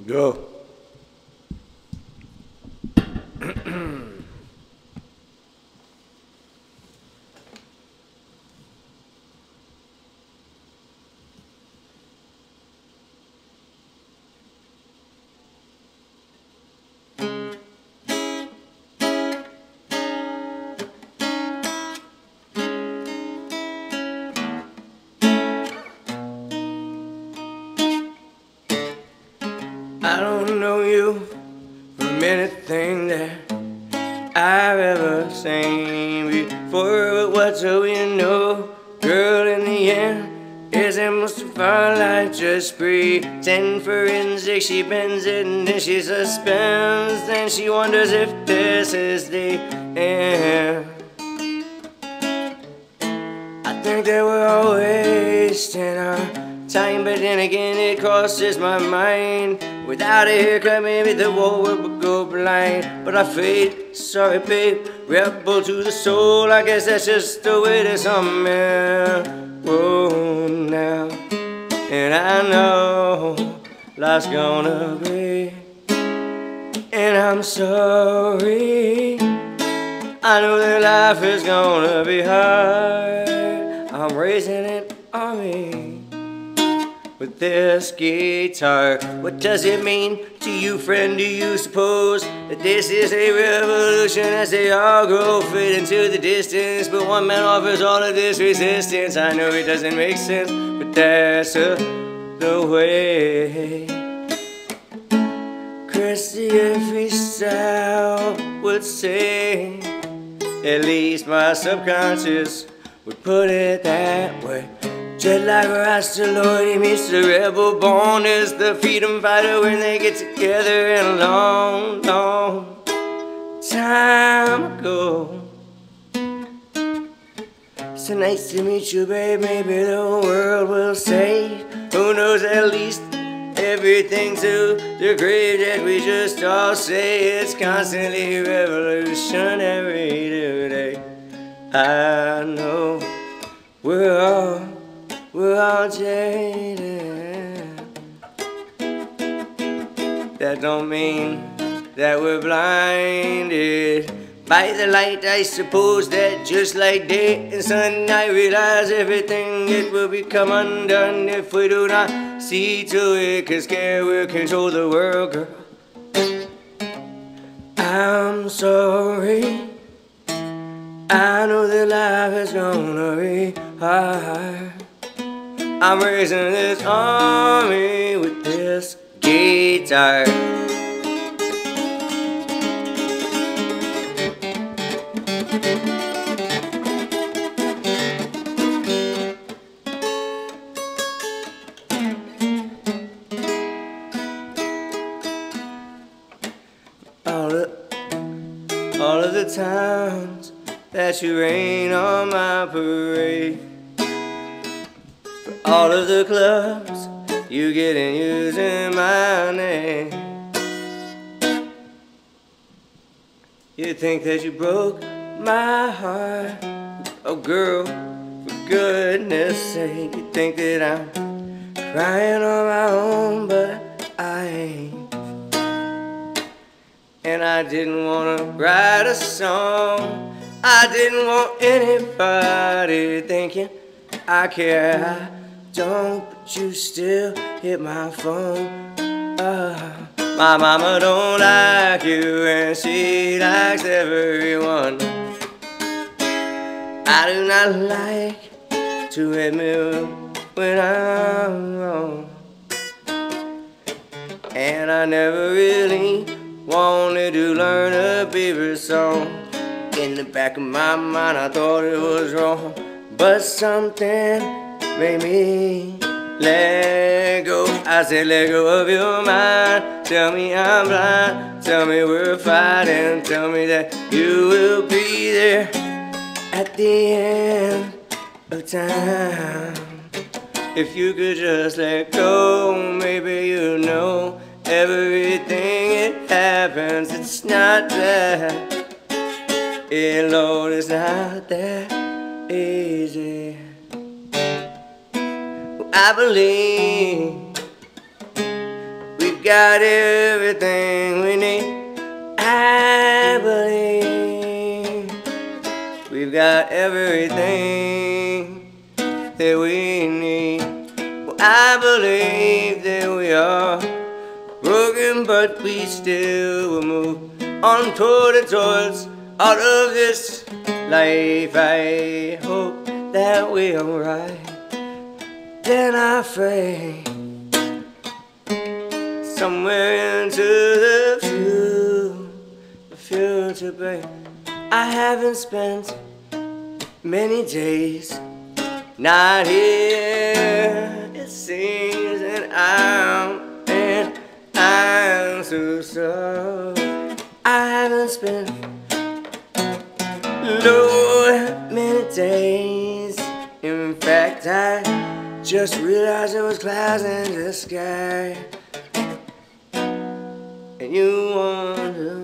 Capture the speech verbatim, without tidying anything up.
Go. I don't know you from anything that I've ever seen before, but what do we know, girl, in the end is it must have felt like just pretend forensic. She bends it and then she suspends, then she wonders if this is the end. I think that we're all wasting our time, but then again it crosses my mind. Without a haircut, maybe the world would go blind. But I fade, sorry babe, rebel to the soul. I guess that's just the way that some men roll now. And I know life's gonna be, and I'm sorry. I know that life is gonna be hard. I'm raising an army with this guitar. What does it mean to you, friend? Do you suppose that this is a revolution as they all grow fade into the distance? But one man offers all of this resistance. I know it doesn't make sense, but that's uh, the way Christy Freestyle would say. At least my subconscious would put it that way. Just like Rasta Lord, he meets the rebel born as the freedom fighter when they get together in a long, long time ago. So nice to meet you, babe. Maybe the world will say, who knows, at least everything to the grave that we just all say. It's constantly revolutionary today. I know we're all We're all jaded. That don't mean that we're blinded by the light. I suppose that just like day and sun, I realize everything it will become undone if we do not see to it, 'cause care will control the world, girl. I'm sorry. I know that life is gonna be hard. I'm raising this army with this guitar. All of, all of the times that you rain on my parade, all of the clubs you get in using my name. You think that you broke my heart, oh girl, for goodness sake. You think that I'm crying on my own, but I ain't. And I didn't want to write a song, I didn't want anybody thinking I care. I don't, but you still hit my phone. uh, My mama don't like you and she likes everyone. I do not like to admit when I'm wrong, and I never really wanted to learn a favorite song. In the back of my mind I thought it was wrong, but something made me let go. I said let go of your mind. Tell me I'm blind, tell me we're fighting, tell me that you will be there at the end of time. If you could just let go, maybe you know everything it happens. It's not that, yeah, Lord, it's not that easy. I believe we've got everything we need. I believe we've got everything that we need. Well, I believe that we are broken, but we still will move on toward the towards out of this life. I hope that we are right. Then I pray somewhere into the future, the future, babe. I haven't spent many days not here, it seems, and I'm and I'm so sorry. I haven't spent Lord many days. In fact, I just realized there was clouds in the sky, and you wonder